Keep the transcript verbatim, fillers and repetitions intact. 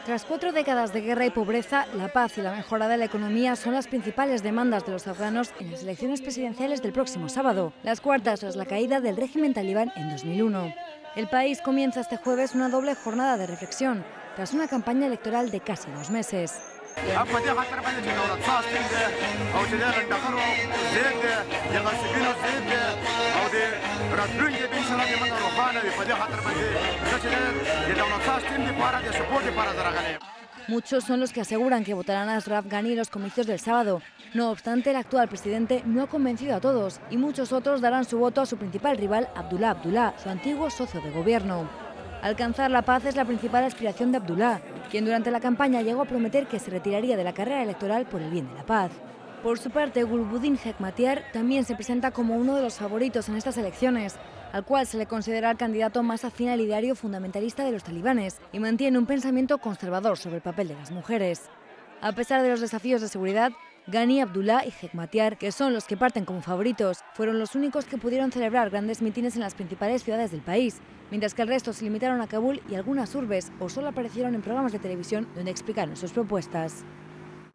Tras cuatro décadas de guerra y pobreza, la paz y la mejora de la economía son las principales demandas de los afganos en las elecciones presidenciales del próximo sábado, las cuartas tras la caída del régimen talibán en dos mil uno. El país comienza este jueves una doble jornada de reflexión, tras una campaña electoral de casi dos meses. Muchos son los que aseguran que votarán a Ashraf Ghani en los comicios del sábado. No obstante, el actual presidente no ha convencido a todos y muchos otros darán su voto a su principal rival, Abdullah Abdullah, su antiguo socio de gobierno. Alcanzar la paz es la principal aspiración de Abdullah, quien durante la campaña llegó a prometer que se retiraría de la carrera electoral por el bien de la paz. Por su parte, Gulbuddin Hekmatyar también se presenta como uno de los favoritos en estas elecciones, al cual se le considera el candidato más afín al ideario fundamentalista de los talibanes y mantiene un pensamiento conservador sobre el papel de las mujeres. A pesar de los desafíos de seguridad, Ghani, Abdullah y Hekmatyar, que son los que parten como favoritos, fueron los únicos que pudieron celebrar grandes mítines en las principales ciudades del país, mientras que el resto se limitaron a Kabul y algunas urbes o solo aparecieron en programas de televisión donde explicaron sus propuestas.